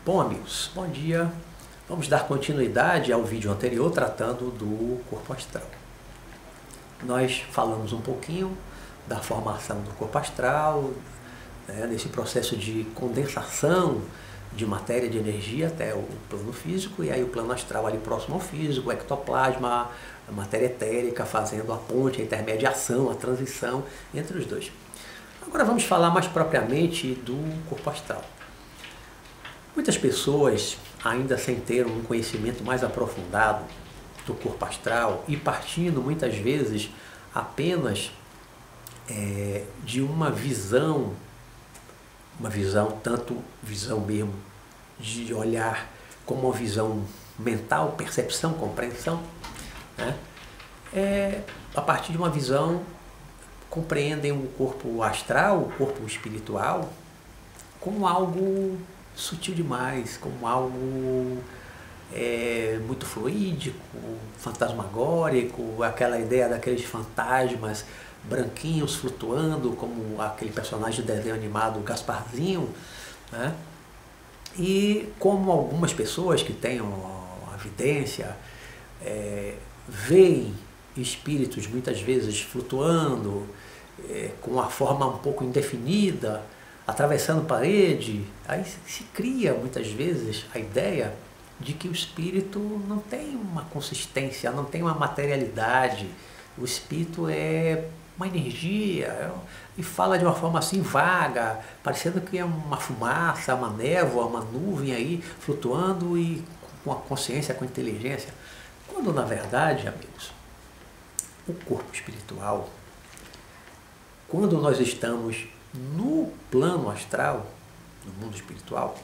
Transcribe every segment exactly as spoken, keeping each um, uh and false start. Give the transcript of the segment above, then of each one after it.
Bom, amigos, bom dia. Vamos dar continuidade ao vídeo anterior tratando do corpo astral. Nós falamos um pouquinho da formação do corpo astral, né, desse processo de condensação de matéria, de energia até o plano físico, e aí o plano astral ali próximo ao físico, o ectoplasma, a matéria etérica fazendo a ponte, a intermediação, a transição entre os dois. Agora vamos falar mais propriamente do corpo astral. Muitas pessoas, ainda sem ter um conhecimento mais aprofundado do corpo astral e partindo muitas vezes apenas é, de uma visão, uma visão, tanto visão mesmo de olhar como uma visão mental, percepção, compreensão, né? É, a partir de uma visão, compreendem o corpo astral, o corpo espiritual, como algo sutil demais, como algo é, muito fluídico, fantasmagórico, aquela ideia daqueles fantasmas branquinhos flutuando, como aquele personagem do desenho animado Gasparzinho, né? E como algumas pessoas que têm a vidência é, veem espíritos muitas vezes flutuando, é, com uma forma um pouco indefinida, atravessando parede, aí se cria muitas vezes a ideia de que o espírito não tem uma consistência, não tem uma materialidade, o espírito é uma energia, e fala de uma forma assim vaga, parecendo que é uma fumaça, uma névoa, uma nuvem aí flutuando e com a consciência, com a inteligência, quando na verdade, amigos, o corpo espiritual, quando nós estamos no plano astral, no mundo espiritual,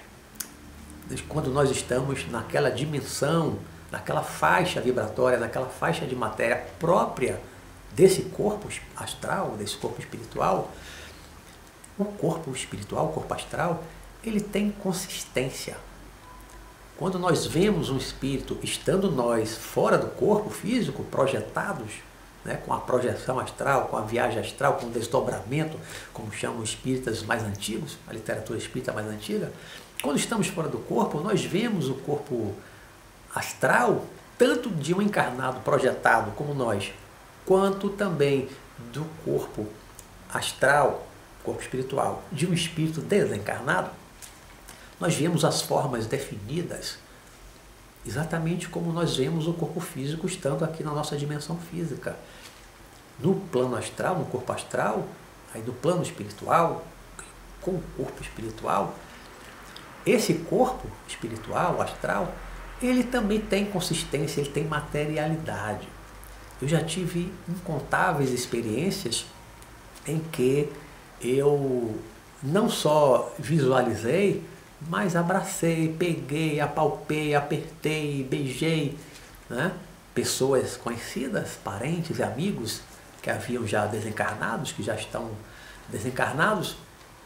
quando nós estamos naquela dimensão, naquela faixa vibratória, naquela faixa de matéria própria desse corpo astral, desse corpo espiritual, o corpo espiritual, o corpo astral, ele tem consistência. Quando nós vemos um espírito, estando nós fora do corpo físico, projetados, né, com a projeção astral, com a viagem astral, com o desdobramento, como chamam os espíritas mais antigos, a literatura espírita mais antiga, quando estamos fora do corpo, nós vemos o corpo astral, tanto de um encarnado projetado como nós, quanto também do corpo astral, corpo espiritual, de um espírito desencarnado, nós vemos as formas definidas, exatamente como nós vemos o corpo físico estando aqui na nossa dimensão física. No plano astral, no corpo astral, aí no plano espiritual, com o corpo espiritual, esse corpo espiritual, astral, ele também tem consistência, ele tem materialidade. Eu já tive incontáveis experiências em que eu não só visualizei, mas abracei, peguei, apalpei, apertei, beijei, né, pessoas conhecidas, parentes e amigos que haviam já desencarnados, que já estão desencarnados,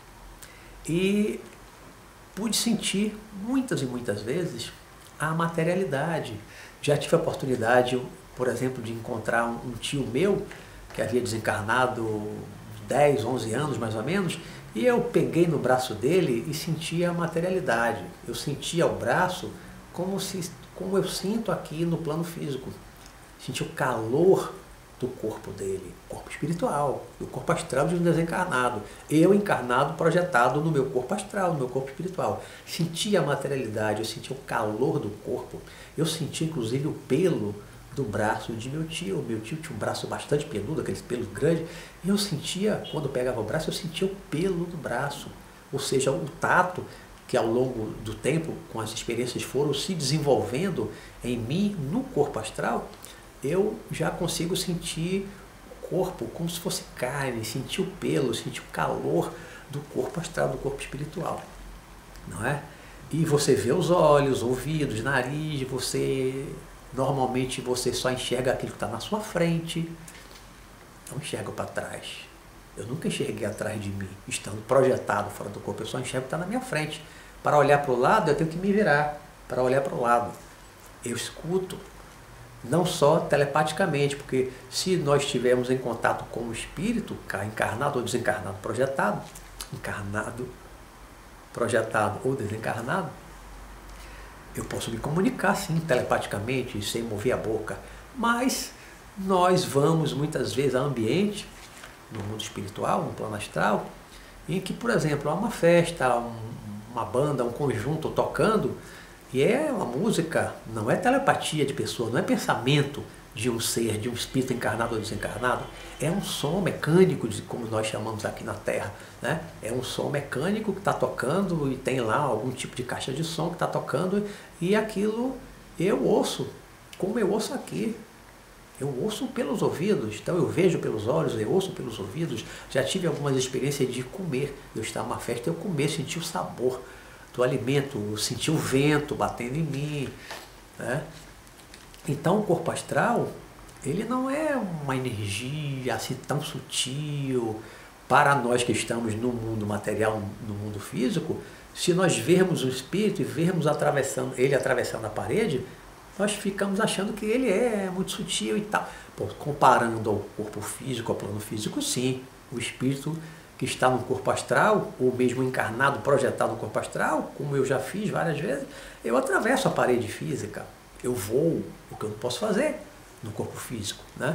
e pude sentir muitas e muitas vezes a materialidade. Já tive a oportunidade, por exemplo, de encontrar um, um tio meu que havia desencarnado dez, onze anos mais ou menos, e eu peguei no braço dele e sentia a materialidade. Eu sentia o braço como, se, como eu sinto aqui no plano físico. Sentia o calor do corpo dele, corpo espiritual, o corpo astral de um desencarnado. Eu encarnado, projetado no meu corpo astral, no meu corpo espiritual. Sentia a materialidade, eu sentia o calor do corpo. Eu sentia inclusive o pelo do braço de meu tio. Meu tio tinha um braço bastante peludo, aqueles pelos grandes, e eu sentia, quando eu pegava o braço, eu sentia o pelo do braço, ou seja, o tato que ao longo do tempo, com as experiências foram se desenvolvendo em mim, no corpo astral, eu já consigo sentir o corpo como se fosse carne, sentir o pelo, sentir o calor do corpo astral, do corpo espiritual, não é? E você vê os olhos, ouvidos, nariz, você... Normalmente você só enxerga aquilo que está na sua frente, não enxerga para trás. Eu nunca enxerguei atrás de mim, estando projetado fora do corpo, eu só enxergo o que está na minha frente. Para olhar para o lado, eu tenho que me virar, para olhar para o lado. Eu escuto, não só telepaticamente, porque se nós estivermos em contato com o espírito, encarnado ou desencarnado projetado, encarnado projetado ou desencarnado, eu posso me comunicar sim, telepaticamente, sem mover a boca, mas nós vamos muitas vezes a ambiente, no mundo espiritual, no plano astral, em que, por exemplo, há uma festa, um, uma banda, um conjunto tocando, e é uma música, não é telepatia de pessoa, não é pensamento de um ser, de um espírito encarnado ou desencarnado, é um som mecânico, de, como nós chamamos aqui na Terra, né? É um som mecânico que está tocando e tem lá algum tipo de caixa de som que está tocando e aquilo eu ouço, como eu ouço aqui. Eu ouço pelos ouvidos, então eu vejo pelos olhos, eu ouço pelos ouvidos. Já tive algumas experiências de comer, eu estar numa festa, eu comer, sentir o sabor do alimento, sentir o vento batendo em mim, né? Então o corpo astral, ele não é uma energia assim tão sutil para nós que estamos no mundo material, no mundo físico. Se nós vermos o espírito e vermos atravessando, ele atravessando a parede, nós ficamos achando que ele é muito sutil e tal. Pô, comparando ao corpo físico, ao plano físico, sim. O espírito que está no corpo astral, ou mesmo encarnado, projetado no corpo astral, como eu já fiz várias vezes, eu atravesso a parede física. Eu vou, o que eu não posso fazer no corpo físico, né?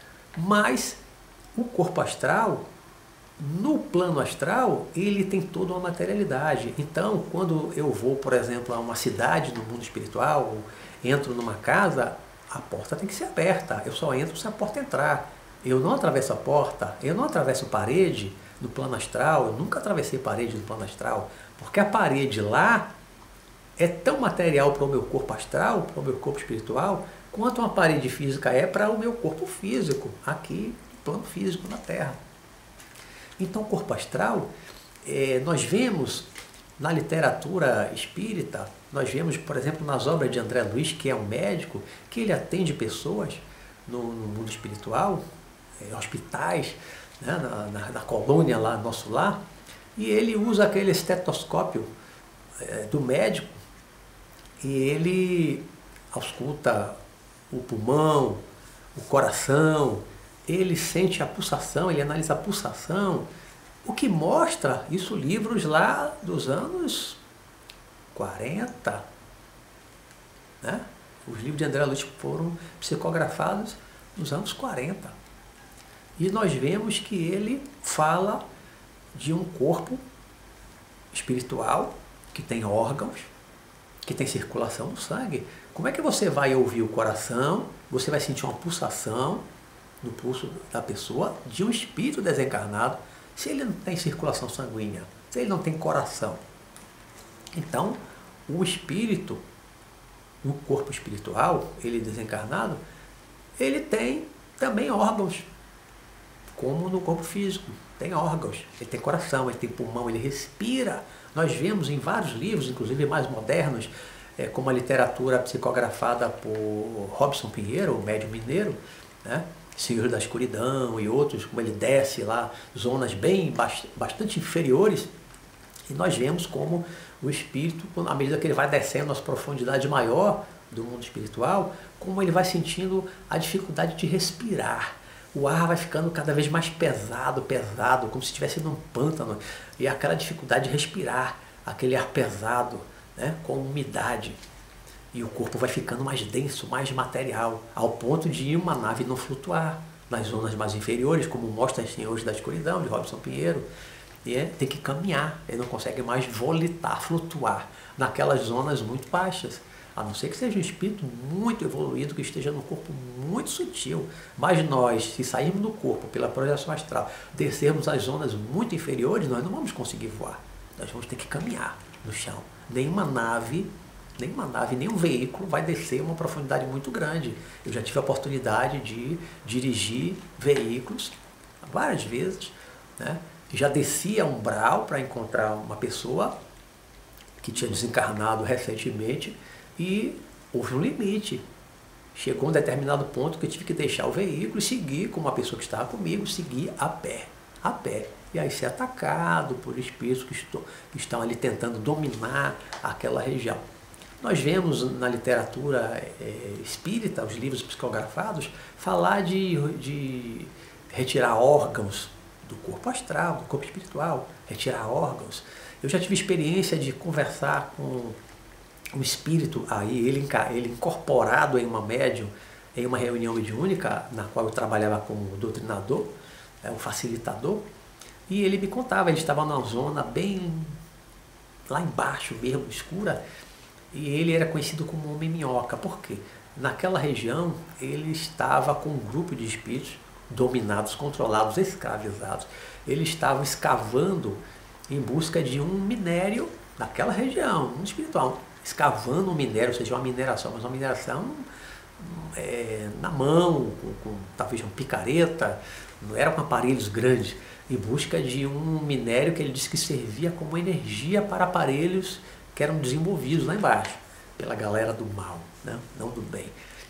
Mas o corpo astral, no plano astral, ele tem toda uma materialidade. Então, quando eu vou, por exemplo, a uma cidade no mundo espiritual, entro numa casa, a porta tem que ser aberta. Eu só entro se a porta entrar. Eu não atravesso a porta, eu não atravesso parede no plano astral, eu nunca atravessei parede no plano astral, porque a parede lá é tão material para o meu corpo astral, para o meu corpo espiritual, quanto uma parede física é para o meu corpo físico, aqui no plano físico, na Terra. Então, o corpo astral, é, nós vemos na literatura espírita, nós vemos, por exemplo, nas obras de André Luiz, que é um médico, que ele atende pessoas no, no mundo espiritual, é, hospitais, né, na, na, na colônia lá, nosso lar, e ele usa aquele estetoscópio é, do médico, e ele ausculta o pulmão, o coração, ele sente a pulsação, ele analisa a pulsação, o que mostra isso livros lá dos anos quarenta, né? Os livros de André Luiz foram psicografados nos anos quarenta. E nós vemos que ele fala de um corpo espiritual que tem órgãos, que tem circulação no sangue. Como é que você vai ouvir o coração, você vai sentir uma pulsação no pulso da pessoa de um espírito desencarnado, se ele não tem circulação sanguínea, se ele não tem coração? Então, o espírito, no corpo espiritual, ele desencarnado, ele tem também órgãos, como no corpo físico, tem órgãos, ele tem coração, ele tem pulmão, ele respira. Nós vemos em vários livros, inclusive mais modernos, é, como a literatura psicografada por Robson Pinheiro, o médium mineiro, né? Senhor da Escuridão e outros, como ele desce lá, zonas bem, bastante inferiores, e nós vemos como o espírito, à medida que ele vai descendo as profundidades maior do mundo espiritual, como ele vai sentindo a dificuldade de respirar. O ar vai ficando cada vez mais pesado, pesado, como se estivesse num pântano, e aquela dificuldade de respirar, aquele ar pesado, né, com umidade. E o corpo vai ficando mais denso, mais material, ao ponto de uma nave não flutuar nas zonas mais inferiores, como mostra os Senhores da Escuridão, de Robson Pinheiro. E é, tem que caminhar, ele não consegue mais volitar, flutuar naquelas zonas muito baixas, a não ser que seja um espírito muito evoluído, que esteja no corpo muito sutil. Mas nós, se sairmos do corpo pela projeção astral, descermos as zonas muito inferiores, nós não vamos conseguir voar, nós vamos ter que caminhar no chão. Nenhuma nave Nenhuma nave, nenhum veículo vai descer uma profundidade muito grande. Eu já tive a oportunidade de dirigir veículos várias vezes, né? Já desci a umbral para encontrar uma pessoa que tinha desencarnado recentemente e houve um limite. Chegou a um determinado ponto que eu tive que deixar o veículo e seguir com uma pessoa que estava comigo, seguir a pé, a pé. E aí ser atacado por espíritos que, estou, que estão ali tentando dominar aquela região. Nós vemos na literatura é, espírita, os livros psicografados, falar de, de retirar órgãos do corpo astral, do corpo espiritual, retirar órgãos. Eu já tive experiência de conversar com um espírito, aí ele, ele incorporado em uma médium, em uma reunião mediúnica, na qual eu trabalhava como doutrinador, é, um facilitador, e ele me contava, ele estava numa zona bem lá embaixo mesmo, escura, e ele era conhecido como Homem Minhoca. Por quê? Naquela região ele estava com um grupo de espíritos dominados, controlados, escravizados. Eles estavam escavando em busca de um minério naquela região, um espiritual, escavando um minério, ou seja, uma mineração, mas uma mineração é, na mão, com, com talvez uma picareta, não era com aparelhos grandes, em busca de um minério que ele disse que servia como energia para aparelhos que eram desenvolvidos lá embaixo, pela galera do mal, né? Não do bem.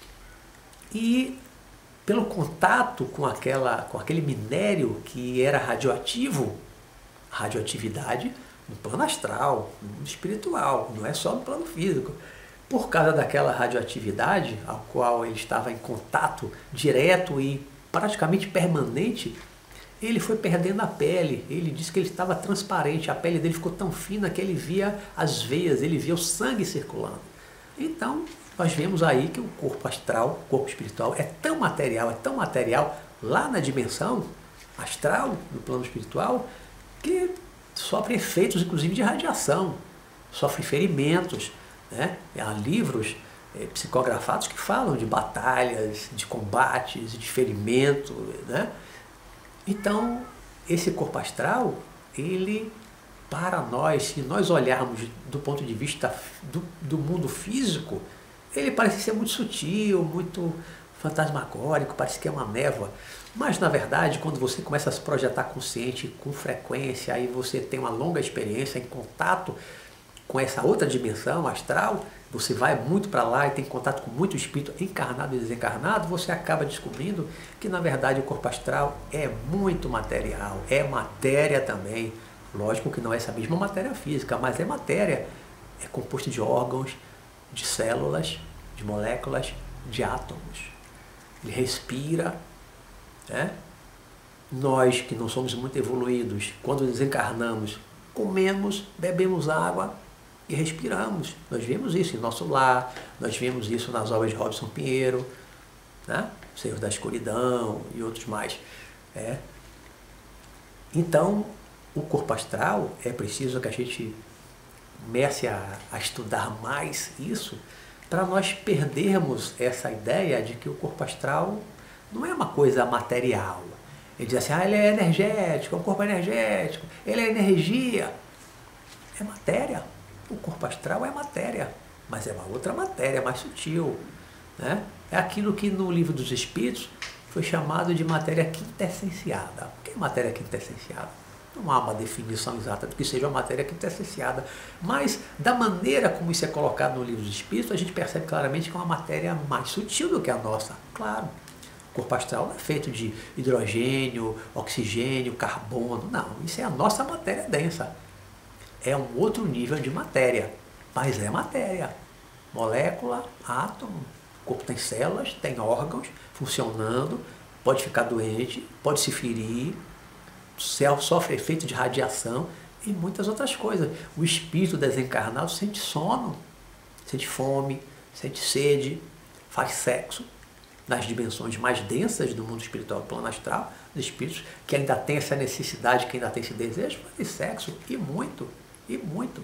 E pelo contato com, aquela, com aquele minério que era radioativo, radioatividade no plano astral, no espiritual, não é só no plano físico. Por causa daquela radioatividade, a qual ele estava em contato direto e praticamente permanente, ele foi perdendo a pele. Ele disse que ele estava transparente, a pele dele ficou tão fina que ele via as veias, ele via o sangue circulando. Então, nós vemos aí que o corpo astral, o corpo espiritual, é tão material, é tão material, lá na dimensão astral, no plano espiritual, que sofre efeitos, inclusive, de radiação, sofre ferimentos, né? Há livros é, psicografados que falam de batalhas, de combates, de ferimento, né? Então, esse corpo astral, ele, para nós, se nós olharmos do ponto de vista do, do mundo físico, ele parece ser muito sutil, muito fantasmagórico, parece que é uma névoa. Mas, na verdade, quando você começa a se projetar consciente, com frequência, aí você tem uma longa experiência em contato com essa outra dimensão astral, você vai muito para lá e tem contato com muito espírito encarnado e desencarnado, você acaba descobrindo que, na verdade, o corpo astral é muito material, é matéria também. Lógico que não é essa mesma matéria física, mas é matéria, é composto de órgãos, de células, de moléculas, de átomos. Ele respira, né? Nós que não somos muito evoluídos, quando desencarnamos, comemos, bebemos água e respiramos. Nós vemos isso em nosso lar, nós vemos isso nas obras de Robson Pinheiro, né? Senhor da Escuridão e outros mais. É. Então, o corpo astral, é preciso que a gente comece a, a estudar mais isso, para nós perdermos essa ideia de que o corpo astral não é uma coisa material. Ele diz assim, ah, ele é energético, é um corpo energético, ele é energia. É matéria. O corpo astral é matéria, mas é uma outra matéria, mais sutil, né? É aquilo que no Livro dos Espíritos foi chamado de matéria quintessenciada. O que é matéria quintessenciada? Não há uma definição exata do que seja uma matéria quintessenciada, mas da maneira como isso é colocado no Livro dos Espíritos, a gente percebe claramente que é uma matéria mais sutil do que a nossa. Claro, o corpo astral não é feito de hidrogênio, oxigênio, carbono, não, isso é a nossa matéria densa. É um outro nível de matéria, mas é matéria. Molécula, átomo, o corpo tem células, tem órgãos funcionando, pode ficar doente, pode se ferir, sofre efeito de radiação e muitas outras coisas. O espírito desencarnado sente sono, sente fome, sente sede, faz sexo. Nas dimensões mais densas do mundo espiritual, do plano astral, os espíritos que ainda têm essa necessidade, que ainda têm esse desejo, fazem sexo, e muito, e muito.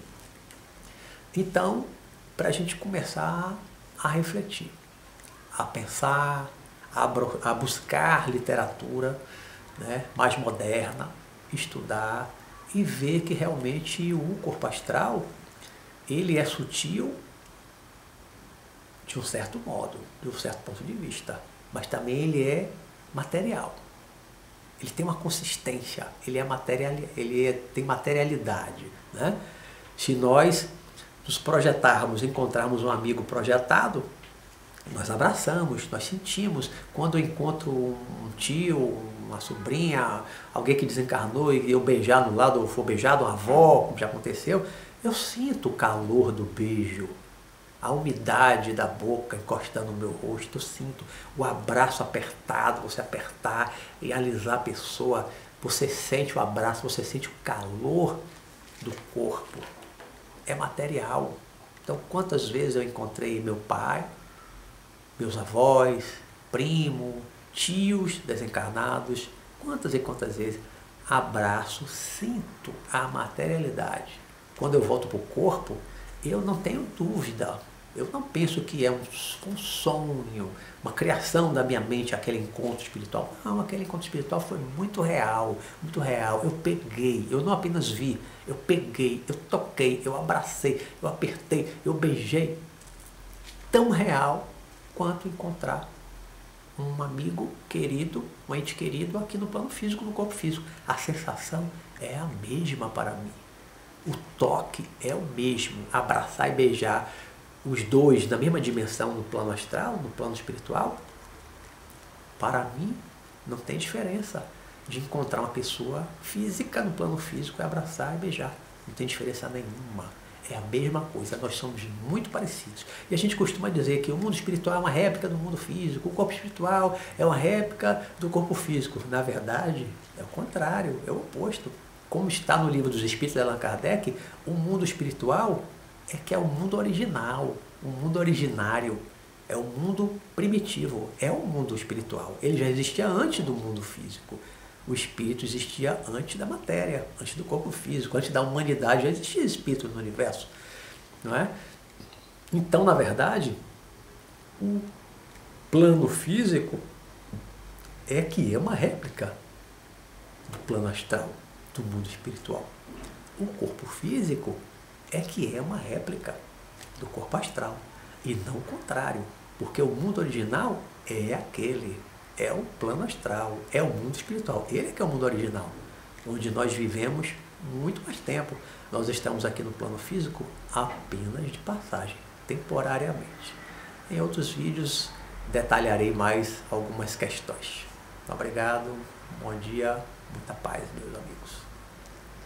Então, para a gente começar a refletir, a pensar, a, a buscar literatura, né, mais moderna, estudar e ver que realmente o corpo astral, ele é sutil de um certo modo, de um certo ponto de vista, mas também ele é material. Ele tem uma consistência, ele, é material, ele é, tem materialidade, né? Se nós nos projetarmos, encontrarmos um amigo projetado, nós abraçamos, nós sentimos. Quando eu encontro um tio, uma sobrinha, alguém que desencarnou e eu beijar no lado, ou for beijado, uma avó, como já aconteceu, eu sinto o calor do beijo, a umidade da boca encostando no meu rosto, eu sinto o abraço apertado, você apertar e alisar a pessoa, você sente o abraço, você sente o calor do corpo é material. Então, quantas vezes eu encontrei meu pai, meus avós, primo, tios desencarnados, quantas e quantas vezes abraço, sinto a materialidade. Quando eu volto para o corpo, eu não tenho dúvida, eu não penso que é um, um sonho, uma criação da minha mente, aquele encontro espiritual. Não, aquele encontro espiritual foi muito real, muito real. Eu peguei, eu não apenas vi, eu peguei, eu toquei, eu abracei, eu apertei, eu beijei. Tão real quanto encontrar um amigo querido, um ente querido aqui no plano físico, no corpo físico. A sensação é a mesma para mim. O toque é o mesmo. Abraçar e beijar os dois na mesma dimensão no plano astral, no plano espiritual, para mim não tem diferença de encontrar uma pessoa física no plano físico e abraçar e beijar. Não tem diferença nenhuma. É a mesma coisa, nós somos muito parecidos. E a gente costuma dizer que o mundo espiritual é uma réplica do mundo físico, o corpo espiritual é uma réplica do corpo físico. Na verdade, é o contrário, é o oposto. Como está no livro dos Espíritos de Allan Kardec, o mundo espiritual é que é o mundo original, o mundo originário, é o mundo primitivo, é o mundo espiritual. Ele já existia antes do mundo físico. O espírito existia antes da matéria, antes do corpo físico, antes da humanidade, já existia espírito no universo, não é? Então, na verdade, o plano físico é que é uma réplica do plano astral, do mundo espiritual. O corpo físico é que é uma réplica do corpo astral, e não o contrário, porque o mundo original é aquele, é o plano astral, é o mundo espiritual. Ele é que é o mundo original, onde nós vivemos muito mais tempo. Nós estamos aqui no plano físico apenas de passagem, temporariamente. Em outros vídeos detalharei mais algumas questões. Obrigado, bom dia, muita paz, meus amigos.